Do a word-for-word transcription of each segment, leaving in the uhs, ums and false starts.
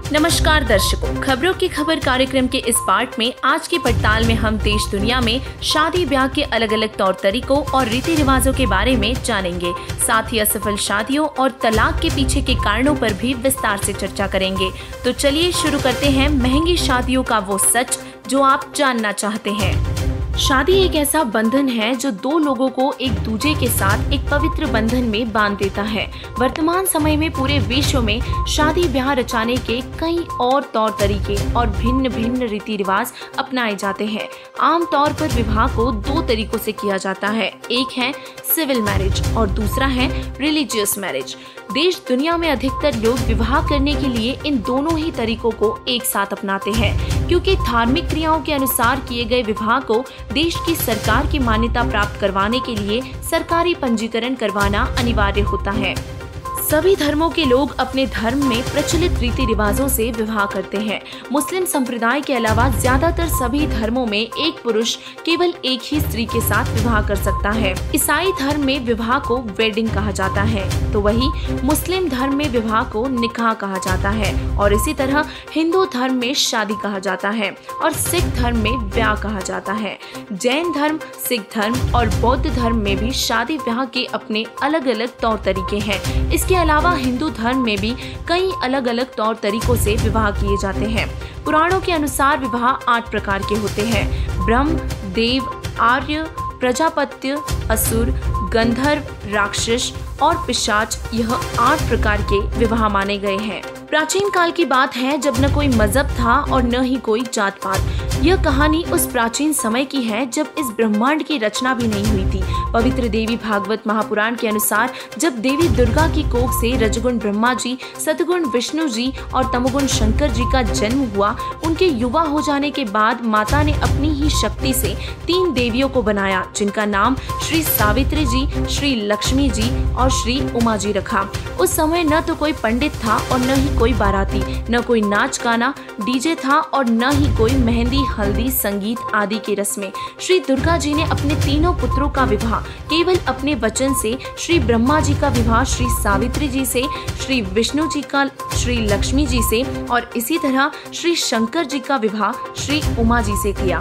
नमस्कार दर्शकों, खबरों की खबर कार्यक्रम के इस पार्ट में आज की पड़ताल में हम देश दुनिया में शादी ब्याह के अलग अलग तौर तरीकों और रीति रिवाजों के बारे में जानेंगे। साथ ही असफल शादियों और तलाक के पीछे के कारणों पर भी विस्तार से चर्चा करेंगे। तो चलिए शुरू करते हैं महंगी शादियों का वो सच जो आप जानना चाहते हैं। शादी एक ऐसा बंधन है जो दो लोगों को एक दूसरे के साथ एक पवित्र बंधन में बांध देता है। वर्तमान समय में पूरे विश्व में शादी ब्याह रचाने के कई और तौर तरीके और भिन्न भिन्न रीति रिवाज अपनाए जाते हैं। आमतौर पर विवाह को दो तरीकों से किया जाता है, एक है सिविल मैरिज और दूसरा है रिलीजियस मैरिज। देश दुनिया में अधिकतर लोग विवाह करने के लिए इन दोनों ही तरीकों को एक साथ अपनाते हैं, क्योंकि धार्मिक क्रियाओं के अनुसार किए गए विवाह को देश की सरकार की मान्यता प्राप्त करवाने के लिए सरकारी पंजीकरण करवाना अनिवार्य होता है। सभी धर्मों के लोग अपने धर्म में प्रचलित रीति रिवाजों से विवाह करते हैं। मुस्लिम संप्रदाय के अलावा ज्यादातर सभी धर्मों में एक पुरुष केवल एक ही स्त्री के साथ विवाह कर सकता है। ईसाई धर्म में विवाह को वेडिंग कहा जाता है, तो वही मुस्लिम धर्म में विवाह को निकाह कहा जाता है और इसी तरह हिंदू धर्म में शादी कहा जाता है और सिख धर्म में ब्याह कहा जाता है। जैन धर्म, सिख धर्म और बौद्ध धर्म में भी शादी ब्याह के अपने अलग अलग तौर तरीके हैं। इसके इसके अलावा हिंदू धर्म में भी कई अलग अलग तौर तरीकों से विवाह किए जाते हैं। पुराणों के अनुसार विवाह आठ प्रकार के होते हैं: ब्रह्म, देव, आर्य, प्रजापत्य, असुर, गंधर्व, राक्षस और पिशाच। यह आठ प्रकार के विवाह माने गए हैं। प्राचीन काल की बात है जब न कोई मजहब था और न ही कोई जात पात। यह कहानी उस प्राचीन समय की है जब इस ब्रह्मांड की रचना भी नहीं हुई थी। पवित्र देवी भागवत महापुराण के अनुसार जब देवी दुर्गा की कोख से रजगुण ब्रह्मा जी, सतगुण विष्णु जी और तमोगुण शंकर जी का जन्म हुआ, उनके युवा हो जाने के बाद माता ने अपनी ही शक्ति से तीन देवियों को बनाया, जिनका नाम श्री सावित्री जी, श्री लक्ष्मी जी और श्री उमा जी रखा। उस समय न तो कोई पंडित था और न ही कोई बाराती, न कोई नाच गाना, डीजे था और न ही कोई मेहंदी, हल्दी, संगीत आदि की रस्में। श्री दुर्गा जी ने अपने तीनों पुत्रों का विवाह केवल अपने वचन से, श्री ब्रह्मा जी का विवाह श्री सावित्री जी से, श्री विष्णु जी का श्री लक्ष्मी जी से और इसी तरह श्री शंकर जी का विवाह श्री उमा जी से किया।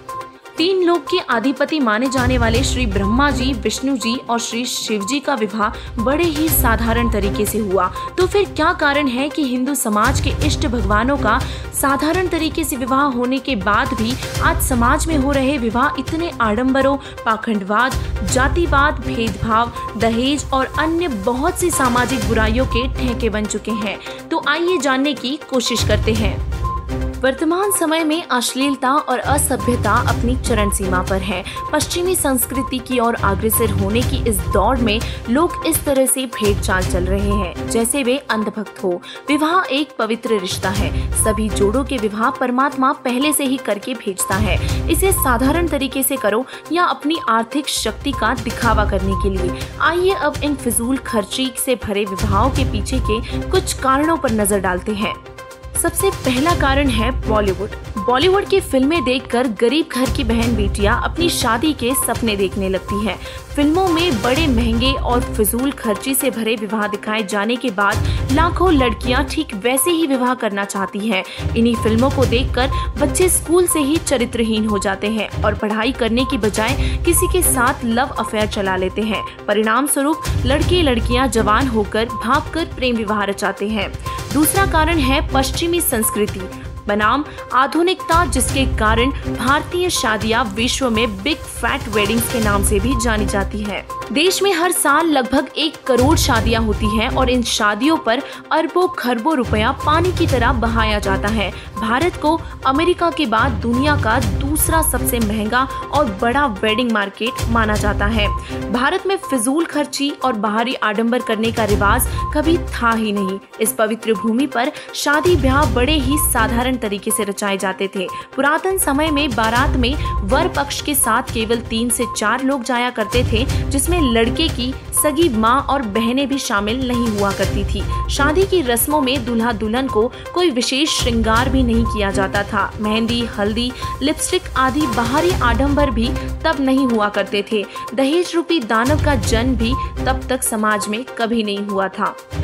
तीन लोक के अधिपति माने जाने वाले श्री ब्रह्मा जी, विष्णु जी और श्री शिव जी का विवाह बड़े ही साधारण तरीके से हुआ। तो फिर क्या कारण है कि हिंदू समाज के इष्ट भगवानों का साधारण तरीके से विवाह होने के बाद भी आज समाज में हो रहे विवाह इतने आडंबरों, पाखंडवाद, जातिवाद, भेदभाव, दहेज और अन्य बहुत सी सामाजिक बुराइयों के ठेके बन चुके हैं? तो आइए जानने की कोशिश करते हैं। वर्तमान समय में अश्लीलता और असभ्यता अपनी चरम सीमा पर है। पश्चिमी संस्कृति की ओर अग्रसर होने की इस दौड़ में लोग इस तरह से भेड़ चाल चल रहे हैं जैसे वे अंधभक्त हो। विवाह एक पवित्र रिश्ता है। सभी जोड़ों के विवाह परमात्मा पहले से ही करके भेजता है। इसे साधारण तरीके से करो या अपनी आर्थिक शक्ति का दिखावा करने के लिए। आइए अब इन फिजूल खर्ची से भरे विवाहों के पीछे के कुछ कारणों पर नजर डालते हैं। सबसे पहला कारण है बॉलीवुड। बॉलीवुड की फिल्में देखकर गरीब घर की बहन बेटियां अपनी शादी के सपने देखने लगती हैं। फिल्मों में बड़े महंगे और फिजूल खर्ची से भरे विवाह दिखाए जाने के बाद लाखों लड़कियां ठीक वैसे ही विवाह करना चाहती हैं। इन्हीं फिल्मों को देखकर बच्चे स्कूल से ही चरित्रहीन हो जाते हैं और पढ़ाई करने की बजाय किसी के साथ लव अफेयर चला लेते हैं। परिणाम स्वरूप लड़के लड़कियां जवान होकर भागकर प्रेम विवाह रचाते हैं। दूसरा कारण है पश्चिमी संस्कृति बनाम आधुनिकता, जिसके कारण भारतीय शादियां विश्व में बिग फैट वेडिंग्स के नाम से भी जानी जाती है। देश में हर साल लगभग एक करोड़ शादियां होती हैं और इन शादियों पर अरबों खरबों रुपया पानी की तरह बहाया जाता है। भारत को अमेरिका के बाद दुनिया का दूसरा सबसे महंगा और बड़ा वेडिंग मार्केट माना जाता है। भारत में फिजूल खर्ची और बाहरी आडंबर करने का रिवाज कभी था ही नहीं। इस पवित्र भूमि पर शादी ब्याह बड़े ही साधारण तरीके से रचाए जाते थे। पुरातन समय में बारात में वर पक्ष के साथ केवल तीन से चार लोग जाया करते थे, जिसमें लड़के की सगी माँ और बहनें भी शामिल नहीं हुआ करती थी। शादी की रस्मों में दूल्हा दुल्हन को कोई विशेष श्रृंगार भी नहीं किया जाता था। मेहंदी, हल्दी, लिपस्टिक आदि बाहरी आडंबर भी तब नहीं हुआ करते थे। दहेज रूपी दानव का जन्म भी तब तक समाज में कभी नहीं हुआ था।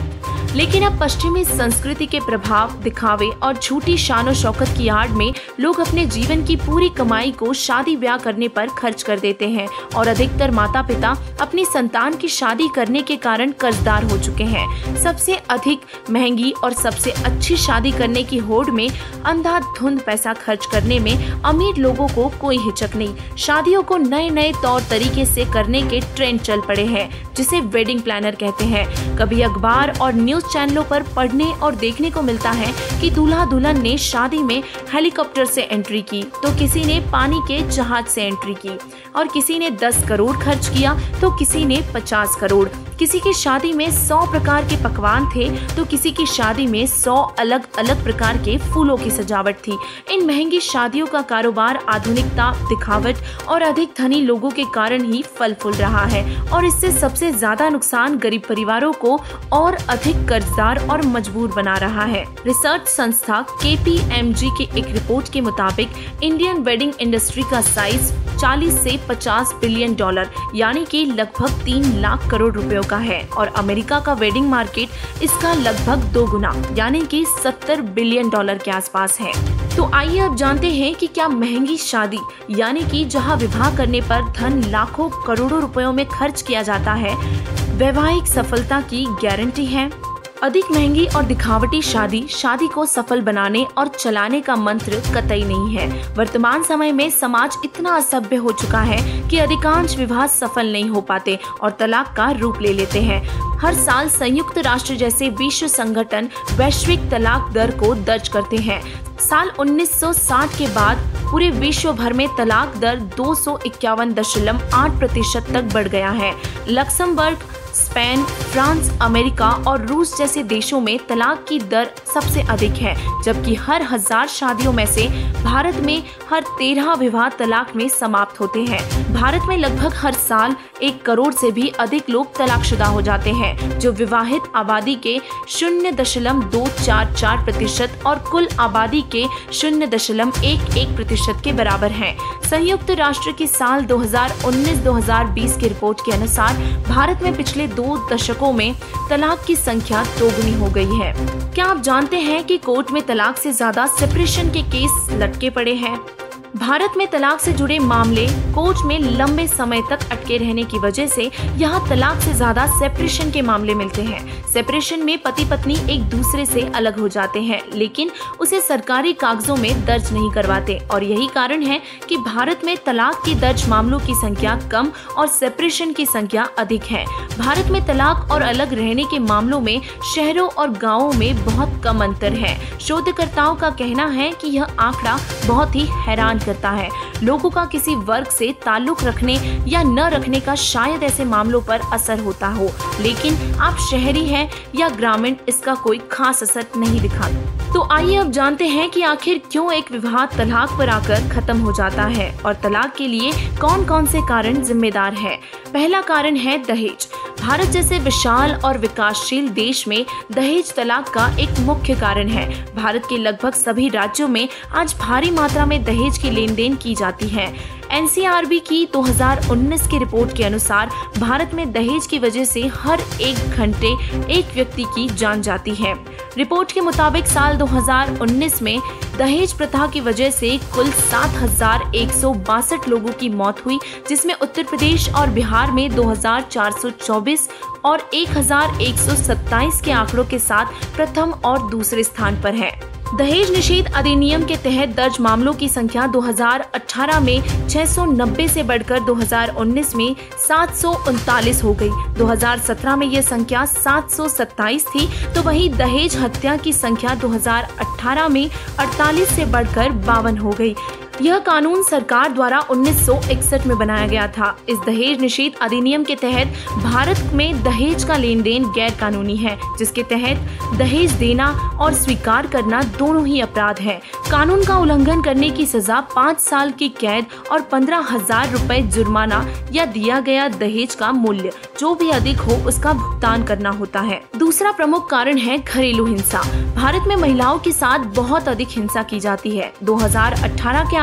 लेकिन अब पश्चिमी संस्कृति के प्रभाव, दिखावे और झूठी शान शौकत की आड़ में लोग अपने जीवन की पूरी कमाई को शादी ब्याह करने पर खर्च कर देते हैं और अधिकतर माता पिता अपनी संतान की शादी करने के कारण कर्जदार हो चुके हैं। सबसे अधिक महंगी और सबसे अच्छी शादी करने की होड़ में अंधाधुंध पैसा खर्च करने में अमीर लोगों को कोई हिचक नहीं। शादियों को नए नए तौर तरीके से करने के ट्रेंड चल पड़े हैं, जिसे वेडिंग प्लानर कहते हैं। कभी अखबार और न्यूज चैनलों पर पढ़ने और देखने को मिलता है कि दूल्हा दुल्हन ने शादी में हेलीकॉप्टर से एंट्री की, तो किसी ने पानी के जहाज से एंट्री की, और किसी ने दस करोड़ खर्च किया तो किसी ने पचास करोड़। किसी की शादी में सौ प्रकार के पकवान थे तो किसी की शादी में सौ अलग अलग प्रकार के फूलों की सजावट थी। इन महंगी शादियों का कारोबार आधुनिकता, दिखावट और अधिक धनी लोगों के कारण ही फल फूल रहा है, और इससे सबसे ज्यादा नुकसान गरीब परिवारों को और अधिक कर्जदार और मजबूर बना रहा है। रिसर्च संस्था के पी एम जी की एक रिपोर्ट के मुताबिक इंडियन वेडिंग इंडस्ट्री का साइज चालीस से पचास बिलियन डॉलर यानी कि लगभग तीन लाख करोड़ रुपयों का है, और अमेरिका का वेडिंग मार्केट इसका लगभग दो गुना यानी कि सत्तर बिलियन डॉलर के आसपास है। तो आइए अब जानते हैं कि क्या महंगी शादी यानी कि जहां विवाह करने पर धन लाखों करोड़ों रुपयों में खर्च किया जाता है, वैवाहिक सफलता की गारंटी है। अधिक महंगी और दिखावटी शादी शादी को सफल बनाने और चलाने का मंत्र कतई नहीं है। वर्तमान समय में समाज इतना असभ्य हो चुका है कि अधिकांश विवाह सफल नहीं हो पाते और तलाक का रूप ले लेते हैं। हर साल संयुक्त राष्ट्र जैसे विश्व संगठन वैश्विक तलाक दर को दर्ज करते हैं। साल उन्नीस सौ साठ के बाद पूरे विश्व भर में तलाक दर दो सौ इक्यावन दशमलव आठ प्रतिशत तक बढ़ गया है। लक्समबर्ग, स्पेन, फ्रांस, अमेरिका और रूस जैसे देशों में तलाक की दर सबसे अधिक है, जबकि हर हजार शादियों में से भारत में हर तेरह विवाह तलाक में समाप्त होते हैं। भारत में लगभग हर साल एक करोड़ से भी अधिक लोग तलाकशुदा हो जाते हैं, जो विवाहित आबादी के शून्य दशमलव दो चार चार प्रतिशत और कुल आबादी के शून्य दशमलव एक एक प्रतिशत के बराबर है। संयुक्त राष्ट्र की साल दो हज़ार उन्नीस दो हज़ार बीस की रिपोर्ट के अनुसार भारत में पिछले दो दशकों में तलाक की संख्या दोगुनी हो गई है। क्या आप जानते हैं कि कोर्ट में तलाक से ज्यादा सेपरेशन के केस लटके पड़े हैं? भारत में तलाक से जुड़े मामले कोर्ट में लंबे समय तक अटके रहने की वजह से यहाँ तलाक से ज्यादा सेपरेशन के मामले मिलते हैं। सेपरेशन में पति पत्नी एक दूसरे से अलग हो जाते हैं, लेकिन उसे सरकारी कागजों में दर्ज नहीं करवाते, और यही कारण है कि भारत में तलाक की दर्ज मामलों की संख्या कम और सेपरेशन की संख्या अधिक है। भारत में तलाक और अलग रहने के मामलों में शहरों और गाँवों में बहुत कम अंतर है। शोधकर्ताओं का कहना है कि यह आंकड़ा बहुत ही हैरान करता है। लोगों का किसी वर्ग से ताल्लुक रखने या न रखने का शायद ऐसे मामलों पर असर होता हो, लेकिन आप शहरी हैं या ग्रामीण, इसका कोई खास असर नहीं दिखाता। तो आइए अब जानते हैं कि आखिर क्यों एक विवाह तलाक पर आकर खत्म हो जाता है और तलाक के लिए कौन कौन से कारण जिम्मेदार है। पहला कारण है दहेज। भारत जैसे विशाल और विकासशील देश में दहेज तलाक का एक मुख्य कारण है। भारत के लगभग सभी राज्यों में आज भारी मात्रा में दहेज की लेन देन की जाती है। एन सी आर बी की दो हज़ार उन्नीस की रिपोर्ट के अनुसार भारत में दहेज की वजह से हर एक घंटे एक व्यक्ति की जान जाती है। रिपोर्ट के मुताबिक साल दो हज़ार उन्नीस में दहेज प्रथा की वजह से कुल सात हजार एक सौ बासठ लोगों की मौत हुई, जिसमें उत्तर प्रदेश और बिहार में दो हजार चार सौ चौबीस और एक हजार एक सौ सत्ताईस के आंकड़ों के साथ प्रथम और दूसरे स्थान पर है। दहेज निषेध अधिनियम के तहत दर्ज मामलों की संख्या दो हज़ार अठारह में छह सौ नब्बे से बढ़कर दो हज़ार उन्नीस में सात सौ उनतालीस हो गई। दो हज़ार सत्रह में यह संख्या सात सौ सत्ताईस थी, तो वहीं दहेज हत्या की संख्या दो हज़ार अठारह में अड़तालीस से बढ़कर बावन हो गई। यह कानून सरकार द्वारा उन्नीस सौ इकसठ में बनाया गया था। इस दहेज निषेध अधिनियम के तहत भारत में दहेज का लेन देन गैर कानूनी है, जिसके तहत दहेज देना और स्वीकार करना दोनों ही अपराध है। कानून का उल्लंघन करने की सजा पाँच साल की कैद और पंद्रह हजार रुपए जुर्माना या दिया गया दहेज का मूल्य जो भी अधिक हो उसका भुगतान करना होता है। दूसरा प्रमुख कारण है घरेलू हिंसा। भारत में महिलाओं के साथ बहुत अधिक हिंसा की जाती है। दो हज़ार अठारह के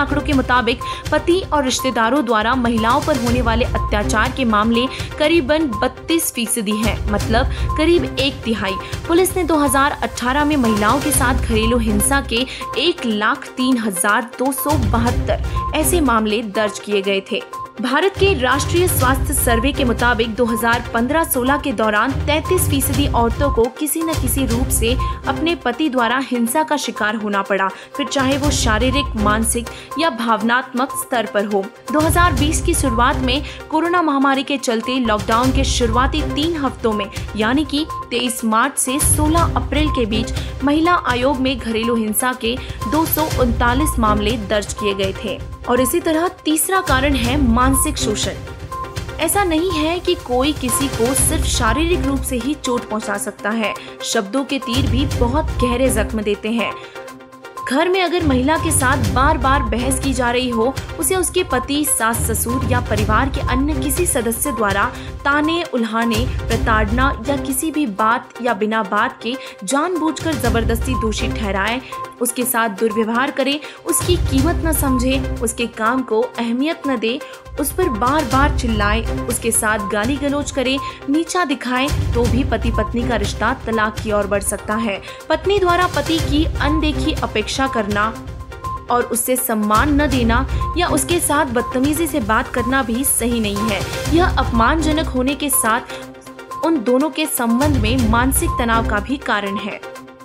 आंकड़ों के मुताबिक पति और रिश्तेदारों द्वारा महिलाओं पर होने वाले अत्याचार के मामले करीबन बत्तीस फीसदी हैं, मतलब करीब एक तिहाई। पुलिस ने दो हज़ार अठारह में महिलाओं के साथ घरेलू हिंसा के एक लाख तीन हजार दो सौ बहत्तर ऐसे मामले दर्ज किए गए थे। भारत के राष्ट्रीय स्वास्थ्य सर्वे के मुताबिक दो हज़ार पंद्रह सोलह के दौरान तैंतीस फीसदी औरतों को किसी न किसी रूप से अपने पति द्वारा हिंसा का शिकार होना पड़ा, फिर चाहे वो शारीरिक, मानसिक या भावनात्मक स्तर पर हो। दो हज़ार बीस की शुरुआत में कोरोना महामारी के चलते लॉकडाउन के शुरुआती तीन हफ्तों में यानी कि तेईस मार्च से सोलह अप्रैल के बीच महिला आयोग में घरेलू हिंसा के दो सौ उनतालीस मामले दर्ज किए गए थे। और इसी तरह तीसरा कारण है मानसिक शोषण। ऐसा नहीं है कि कोई किसी को सिर्फ शारीरिक रूप से ही चोट पहुंचा सकता है, शब्दों के तीर भी बहुत गहरे जख्म देते हैं। घर में अगर महिला के साथ बार बार बहस की जा रही हो, उसे उसके पति, सास ससुर या परिवार के अन्य किसी सदस्य द्वारा ताने, उल्हाने, प्रताड़ना या किसी भी बात या बिना बात के जानबूझकर जबरदस्ती दोषी ठहराए, उसके साथ दुर्व्यवहार करे, उसकी कीमत न समझे, उसके काम को अहमियत न दे, उस पर बार बार चिल्लाए, उसके साथ गाली गलौज करे, नीचा दिखाए, तो भी पति पत्नी का रिश्ता तलाक की ओर बढ़ सकता है। पत्नी द्वारा पति की अनदेखी अपेक्षा करना और उससे सम्मान न देना या उसके साथ बदतमीजी से बात करना भी सही नहीं है। यह अपमानजनक होने के साथ उन दोनों के संबंध में मानसिक तनाव का भी कारण है।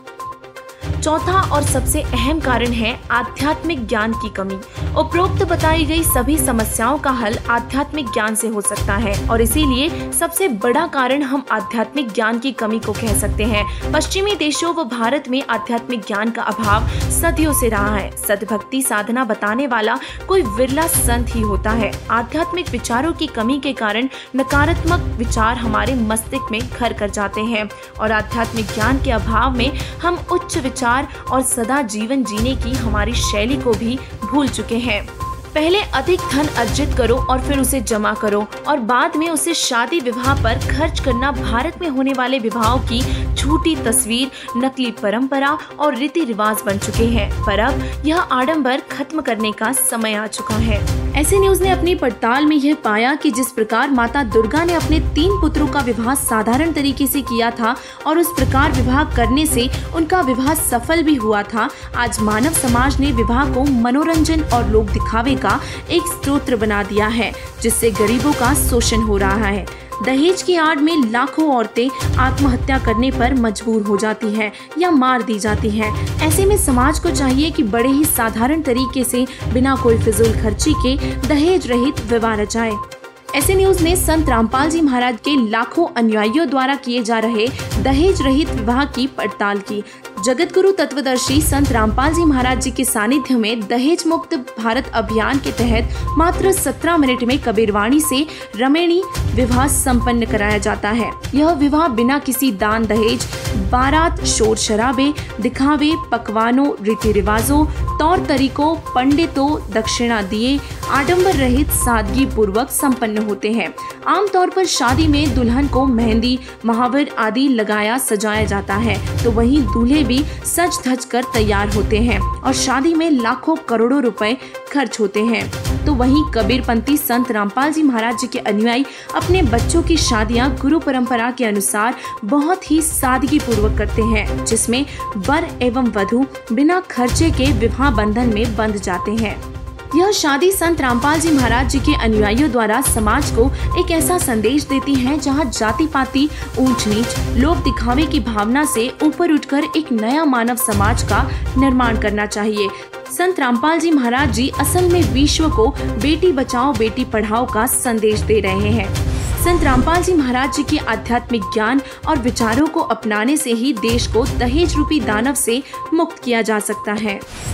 चौथा और सबसे अहम कारण है आध्यात्मिक ज्ञान की कमी। उपरोक्त बताई गई सभी समस्याओं का हल आध्यात्मिक ज्ञान से हो सकता है और इसीलिए सबसे बड़ा कारण हम आध्यात्मिक ज्ञान की कमी को कह सकते हैं। पश्चिमी देशों व भारत में आध्यात्मिक ज्ञान का अभाव सदियों से रहा है। सद्भक्ति साधना बताने वाला कोई विरला संत ही होता है। आध्यात्मिक विचारों की कमी के कारण नकारात्मक विचार हमारे मस्तिष्क में घर कर जाते हैं और आध्यात्मिक ज्ञान के अभाव में हम उच्च विचार और सदा जीवन जीने की हमारी शैली को भी भूल चुके हैं। पहले अधिक धन अर्जित करो और फिर उसे जमा करो और बाद में उसे शादी विवाह पर खर्च करना भारत में होने वाले विवाहों की झूठी तस्वीर, नकली परंपरा और रीति रिवाज बन चुके हैं। पर अब यह आडंबर खत्म करने का समय आ चुका है। ऐसे न्यूज ने अपनी पड़ताल में यह पाया कि जिस प्रकार माता दुर्गा ने अपने तीन पुत्रों का विवाह साधारण तरीके से किया था और उस प्रकार विवाह करने से उनका विवाह सफल भी हुआ था, आज मानव समाज ने विवाह को मनोरंजन और लोक दिखावे का एक स्रोत बना दिया है, जिससे गरीबों का शोषण हो रहा है। दहेज की आड़ में लाखों औरतें आत्महत्या करने पर मजबूर हो जाती हैं या मार दी जाती हैं। ऐसे में समाज को चाहिए कि बड़े ही साधारण तरीके से बिना कोई फिजूल खर्ची के दहेज रहित विवाह रचाए। ऐसे न्यूज ने संत रामपाल जी महाराज के लाखों अनुयायियों द्वारा किए जा रहे दहेज रहित विवाह की पड़ताल की। जगत गुरु तत्वदर्शी संत रामपाल जी महाराज जी के सानिध्य में दहेज मुक्त भारत अभियान के तहत मात्र सत्रह मिनट में कबीरवाणी से रमणीय विवाह संपन्न कराया जाता है। यह विवाह बिना किसी दान दहेज, बारात, शोर शराबे, दिखावे, पकवानों, रीति रिवाजों, तौर तरीकों, पंडितों, दक्षिणा दिए, आडंबर रहित सादगी पूर्वक संपन्न होते हैं। आमतौर पर शादी में दुल्हन को मेहंदी, महावर आदि लगाया सजाया जाता है, तो वहीं दूल्हे भी सज धज कर तैयार होते हैं और शादी में लाखों करोड़ों रुपए खर्च होते हैं। तो वहीं कबीरपंथी संत रामपाल जी महाराज जी के अनुयायी अपने बच्चों की शादियां गुरु परंपरा के अनुसार बहुत ही सादगी पूर्वक करते हैं, जिसमें वर एवं वधू बिना खर्चे के विवाह बंधन में बंध जाते हैं। यह शादी संत रामपाल जी महाराज जी के अनुयायियों द्वारा समाज को एक ऐसा संदेश देती है जहां जाति पाति, ऊंच नीच, लोक दिखावे की भावना से ऊपर उठकर एक नया मानव समाज का निर्माण करना चाहिए। संत रामपाल जी महाराज जी असल में विश्व को बेटी बचाओ बेटी पढ़ाओ का संदेश दे रहे हैं। संत रामपाल जी महाराज जी के आध्यात्मिक ज्ञान और विचारों को अपनाने से ही देश को दहेज रूपी दानव से मुक्त किया जा सकता है।